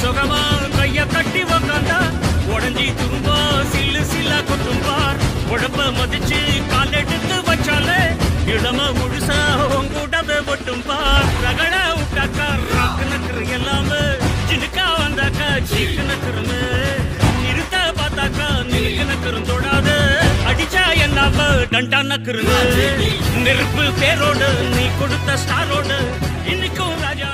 சுகமா கைய கட்டி உக்காந்தா உடஞ்சி துரும்பா சில்லு சில்லா கொட்டும் பார். உடம்ப மதிச்சு கால் எடுத்து வச்சாலே இளம முழுசா உங்கூட்டத ஒட்டும் பார். ரகட விட்டாக்கா ராக்கு நக்கரு எல்லாமே சினுக்கா வந்தாக்கா சீக்கு நக்கருமே. நிறுத்த பார்த்தாக்கா நிறுக்கு நக்கரும் தொடாது. அடிச்சா என்னாம டண்டா நக்கருமே. நெருப்பு பேரோடு நீ கொடுத்த ஸ்டாரோடு இன்னைக்கும் ராஜா